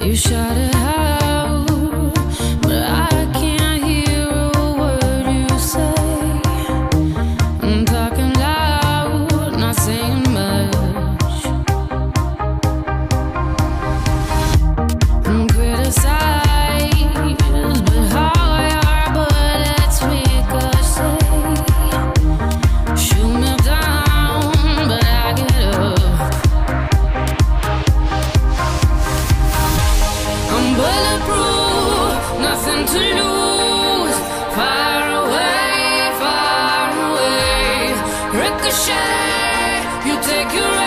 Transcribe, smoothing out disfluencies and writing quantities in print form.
You shout it out, but I can't hear a word you say. I'm talking loud, not saying much. I'm criticized, but how your bullets ricochet. Shoot me down, but I get up. I'm bulletproof, nothing to lose. Far away, ricochet. You take your